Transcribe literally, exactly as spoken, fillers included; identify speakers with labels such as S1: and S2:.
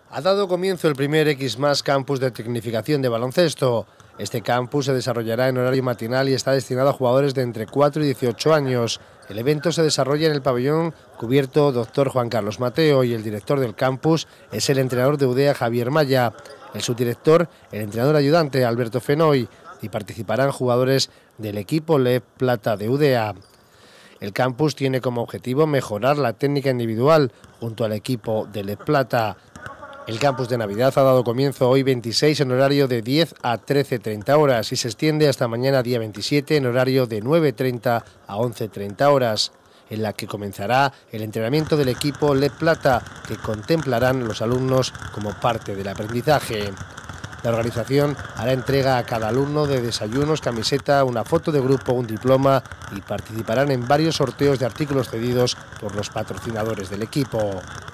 S1: Ha dado comienzo el primer X más Campus de Tecnificación de Baloncesto. Este campus se desarrollará en horario matinal y está destinado a jugadores de entre cuatro y dieciocho años. El evento se desarrolla en el pabellón cubierto doctor Juan Carlos Mateo y el director del campus es el entrenador de Udea, Javier Maya. El subdirector, el entrenador ayudante, Alberto Fenoy, y participarán jugadores del equipo L E P Plata de Udea. El campus tiene como objetivo mejorar la técnica individual junto al equipo de L E P Plata. El campus de Navidad ha dado comienzo hoy veintiséis en horario de diez a trece treinta horas y se extiende hasta mañana día veintisiete en horario de nueve treinta a once treinta horas, en la que comenzará el entrenamiento del equipo L E P Plata, que contemplarán los alumnos como parte del aprendizaje. La organización hará entrega a cada alumno de desayunos, camiseta, una foto de grupo, un diploma y participarán en varios sorteos de artículos cedidos por los patrocinadores del equipo.